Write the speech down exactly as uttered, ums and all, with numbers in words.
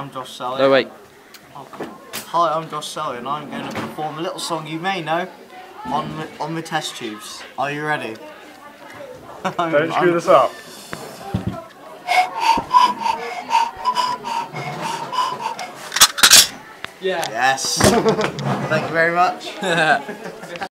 I'm Josh Selway. No, wait. Oh, hi, I'm Josh Selway and I'm going to perform a little song you may know on the, on the test tubes. Are you ready? Don't screw this up. Yeah. Yes. Thank you very much.